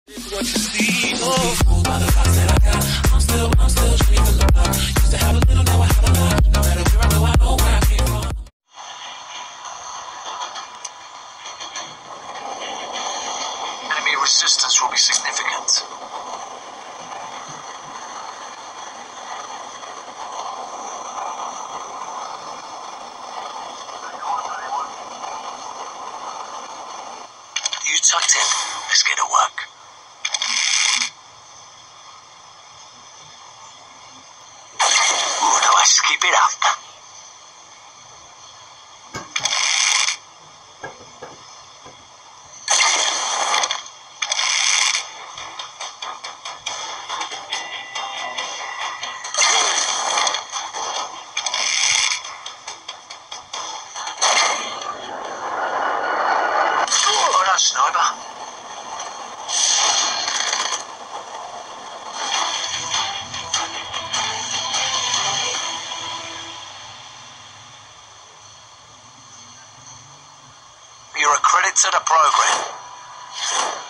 What you see, oh, by the thoughts that I got, I'm still dreaming of love. Used to have a little, now I have a lot. No matter where I go, I know where I came from. Enemy resistance will be significant. You tucked in. Let's get to work. Ooh, nice. Keep it up. Well done, sniper. You're a credit to the program.